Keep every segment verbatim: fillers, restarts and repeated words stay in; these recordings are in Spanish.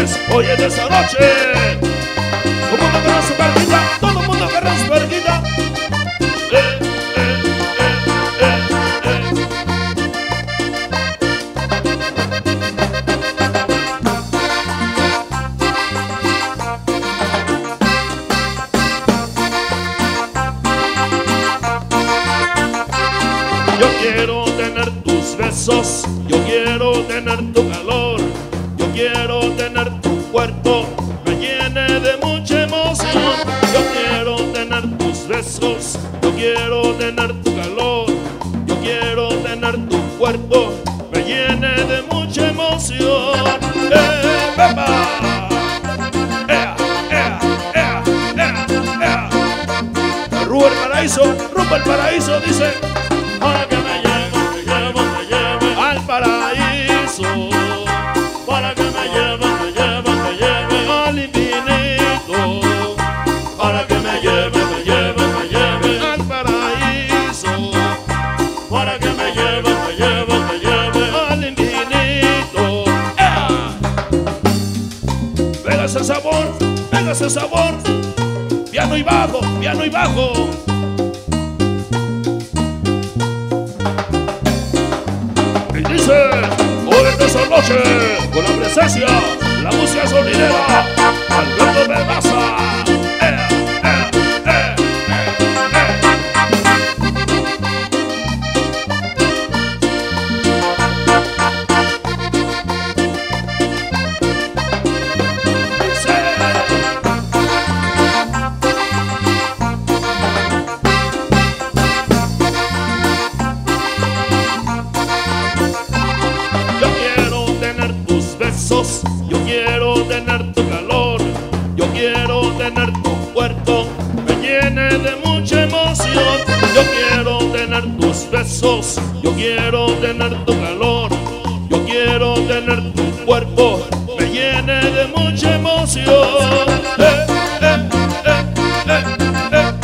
Tamores, hoy es de esta noche. Todo el mundo agarra su carguita, todo el mundo agarra su carguita. Eh, eh, eh, eh, eh. Yo quiero tener tus besos, yo quiero tener tu calor, yo quiero tener tu cuerpo, me llene de mucha emoción. Yo quiero tener tus besos, yo quiero tener tu calor, yo quiero tener tu cuerpo, me llene de mucha emoción. ¡Eh, pepa! ¡Ea, ea, ea, ea, ea! Rumba el paraíso, rumba el paraíso, dice. Para que me lleve, me lleve, me lleve al paraíso. Para que me lleve, me lleve, me lleve al infinito. Para que me lleve, me lleve, me lleve al paraíso. Para que me lleve, me lleve, me lleve al infinito. ¡Ea! Venga ese sabor, venga ese sabor. Piano y bajo, piano y bajo. Dice, hoy en esta noche, con la presencia, la música sonidera, Alberto Pedraza. Eh, eh, eh, eh, yo quiero tener tu calor, yo quiero tener tu cuerpo, me llene de mucha emoción. Yo quiero tener tus besos, yo quiero tener tu calor, yo quiero tener tu cuerpo, me llene de mucha emoción. Eh, eh, eh, eh, eh.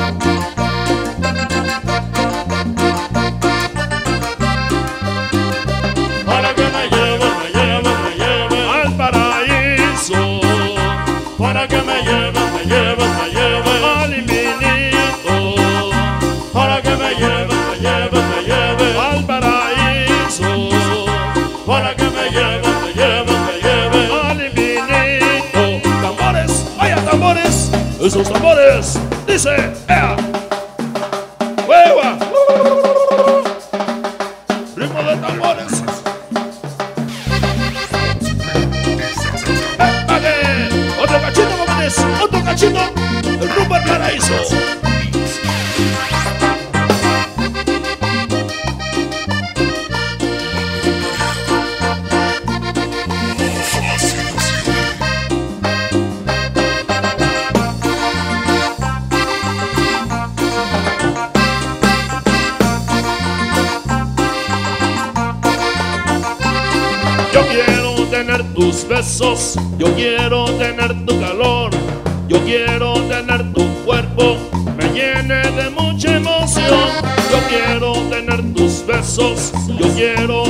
Para que me lleve, me lleve, me lleve al paraíso. Para que me lleve, me lleve, me lleve al infinito. Para que me lleve, me lleve, me lleve al paraíso. Para que me lleve, me lleve, me lleve al infinito. Tambores, vaya tambores, esos tambores, dice, ¡ea! ¡Hueva! Ritmo de tambores. Otro cachito, jóvenes, otro cachito, el rumbo al paraíso. Yo quiero tener tus besos, yo quiero tener tu calor, yo quiero tener tu cuerpo, me llene de mucha emoción. Yo quiero tener tus besos, yo quiero